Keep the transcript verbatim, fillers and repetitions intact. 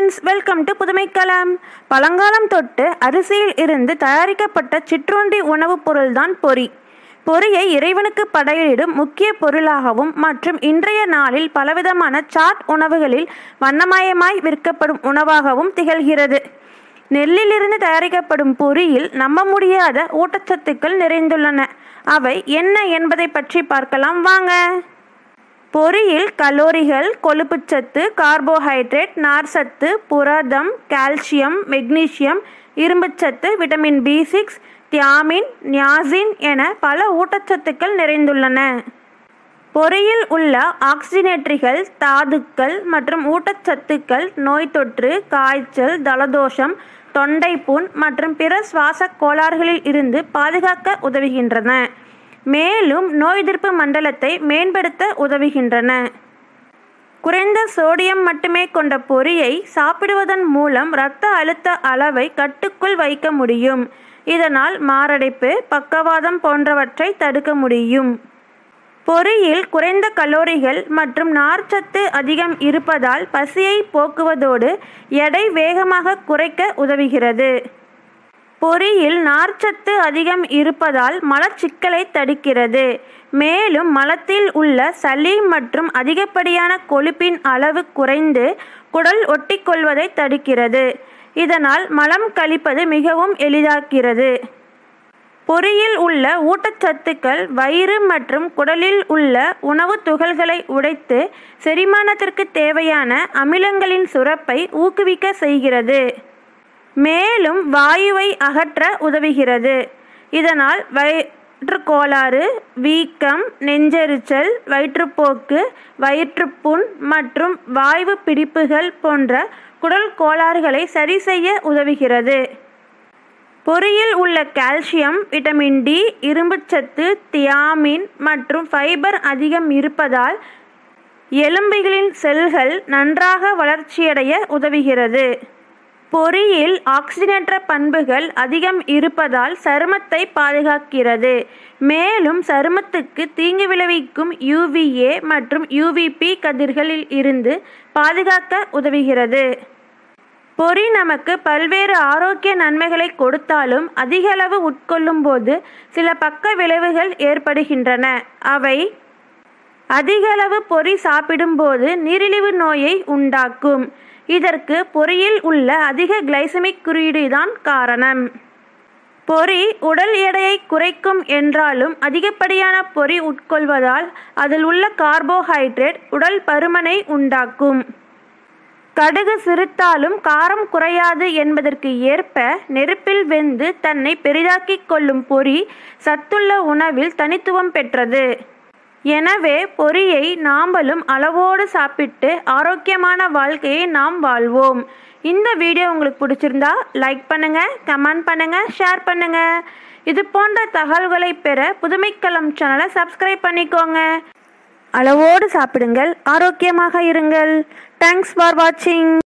Friends, welcome to Pudhumaikalam. பழங்காலம் தொட்டு அரிசியில் இருந்து தயாரிக்கப்பட்ட சிற்றுண்டி உணவுப் பொருள்தான் பொரி. பொரியை இறைவனுக்கு படையிடும் முக்கிய பொருளாகவும் மற்றும் இன்றைய நாளில் பலவிதமான சாட் உணவுகளில் வண்ணமயமாய் விற்கப்படும் உணவாகவும் திகழ்கிறது. நெல்லிலிருந்து தயாரிக்கப்படும் பொரியில் நம்ப முடியாத ஊட்டச்சத்துக்கள் நிறைந்துள்ளன. அவை என்ன என்பதை பற்றி பார்க்கலாம் வாங்க. பொரியில் கலோரிகள், கொழுப்புச்சத்து, கார்போஹைட்ரேட், நார்ச்சத்து, புரதம், கால்சியம், மெக்னீசியம், இரும்புச்சத்து, vitamin B six, thiamine, niacin என பல ஊட்டச்சத்துக்கள் நிறைந்துள்ளன. பொரியில் உள்ள ஆக்சிஜனேற்றிகள், தாதுக்கள் மற்றும் ஊட்டச்சத்துக்கள் நோய் தொற்று, காய்ச்சல், ஜலதோஷம், தொண்டைப்புண் மற்றும் பிற சுவாச கோளாறுகளில் இருந்து பாதுகாக்க உதவுகின்றன. மேலும் நோய் எதிர்ப்பு மண்டலத்தை மேம்படுத்த உதவுகின்றன. குறைந்த சோடியம் மட்டுமே கொண்ட பொரியை சாப்பிடுவதன் மூலம் இரத்த அழுத்த அளவை கட்டுக்குள் வைக்க முடியும். இதனால் மாரடைப்பு, பக்கவாதம் போன்றவற்றை தடுக்க முடியும். பொரியில் குறைந்த கலோரிகள் மற்றும் நார்ச்சத்து அதிகம் இருப்பதால் பசியை போக்குவதோடு எடை வேகமாக குறைக்க உதவுகிறது. பொரியில் நார்ச்சத்து அதிகம் இருப்பதால் மலச்சிக்கலை தடுக்கிறது. மேலும் மலத்தில் உள்ள சளி மற்றும் அதிகப்படியான கொழுப்பின் அளவு குறைந்து குடல் ஒட்டிக்கொள்வதை தடுக்கிறது. இதனால் மலம் கழிப்பது மிகவும் எளிதாகிறது. பொரியில் உள்ள ஊட்டச்சத்துக்கள் வயிறு மற்றும் குடலில் உள்ள உணவு துகள்களை உடைத்து செரிமானத்திற்கு தேவையான அமிலங்களின் சுரப்பை ஊக்குவிக்க செய்கிறது. மேலும் வாயுவை அகற்ற உதவுகிறது. இதனால் வயிற்றுக்கோளாறு, வீக்கம், நெஞ்செரிச்சல், வயிற்றுப்போக்கு, வயிற்றுப்புண் மற்றும் வாய்வு பிடிப்புகள் போன்ற குடல் கோளாறுகளை சரி செய்ய உதவுகிறது. பொரியில் உள்ள கால்சியம், விட்டமின் டி, இரும்புச்சத்து, தியாமின் மற்றும் ஃபைபர் அதிகம் இருப்பதால் எலும்புகளின் செல்கள் நன்றாக வளர்ச்சியடைய உதவுகிறது. பொரியில் ஆக்சிஜனேற்ற பண்புகள் அதிகம் இருப்பதால் சருமத்தை பாதுகாக்கிறது. மேலும் சருமத்துக்கு தீங்கு விளைவிக்கும் யூ வி ஏ மற்றும் யூ வி பி கதிர்களில் இருந்து பாதுகாக்க உதவுகிறது. பொரி நமக்கு பல்வேறு ஆரோக்கிய நன்மைகளை கொடுத்தாலும் அதிகளவு உட்கொள்ளும் போது சில பக்க விளைவுகள் ஏற்படுகின்றன. அவை அதிகளவு பொரி சாப்பிடும்போது நீரிழிவு நோயை உண்டாக்கும். இதற்கு பொரியில் உள்ள அதிக கிளைசமிக் குறியீடு தான் காரணம். பொரி உடல் எடையை குறைக்கும் என்றாலும் அதிகப்படியான பொரி உட்கொள்வதால் அதில் உள்ள கார்போஹைட்ரேட் உடல் பருமனை உண்டாக்கும். கடுகு சிறுத்தாலும் காரம் குறையாது என்பதற்கு ஏற்ப நெருப்பில் வெந்து தன்னை பெரிதாக்கிக் கொள்ளும் பொரி சத்துள்ள உணவில் தனித்துவம் பெற்றது. எனவே பொரியை நாம்பலும் அளவோடு சாப்பிட்டு ஆரோக்கியமான வாழ்க்கையை நாம் வாழ்வோம். இந்த வீடியோ உங்களுக்கு பிடிச்சிருந்தா லைக் பண்ணுங்க, கமெண்ட் பண்ணுங்க, ஷேர் பண்ணுங்க. இது போன்ற தகவல்களை பெற புதுமைக்களம் சேனலை சப்ஸ்கிரைப் பண்ணிக்கோங்க. அளவோடு சாப்பிடுங்கள், ஆரோக்கியமாக இருங்கள். தேங்க்ஸ் ஃபார் வாட்சிங்.